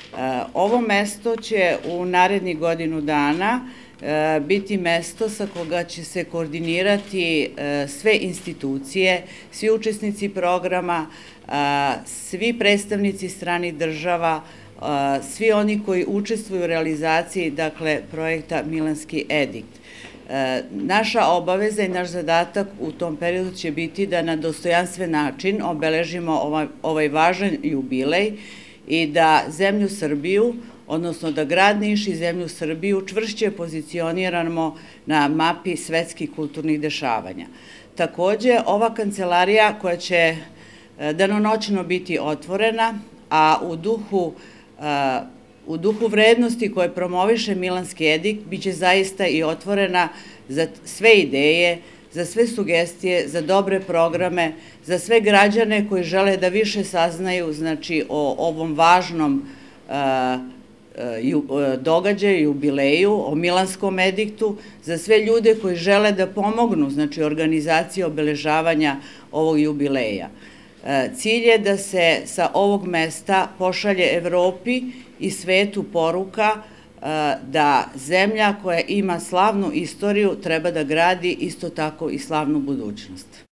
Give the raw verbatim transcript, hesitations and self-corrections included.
Ovo mesto će u narednih godinu dana biti mesto sa koga će se koordinirati sve institucije, svi učesnici programa, svi predstavnici stranih država, svi oni koji učestvuju u realizaciji, dakle, projekta Milanski edikt. Naša obaveza i naš zadatak u tom periodu će biti da na dostojanstven način obeležimo ovaj, ovaj važan jubilej i da zemlju Srbiju, odnosno da grad Niš i zemlju Srbiju čvršće pozicioniramo na mapi svetskih kulturnih dešavanja. Takođe, ova kancelarija koja će danonoćno biti otvorena, a u duhu U duhu vrednosti koje promoviše Milanski edikt biće zaista i otvorena za sve ideje, za sve sugestije, za dobre programe, za sve građane koji žele da više saznaju, znači, o ovom važnom događaju, jubileju, o Milanskom ediktu, za sve ljude koji žele da pomognu, znači, organizaciji obeležavanja ovog jubileja. Cilj je da se sa ovog mesta pošalje Evropi i svetu poruka da zemlja koja ima slavnu istoriju treba da gradi isto tako i slavnu budućnost.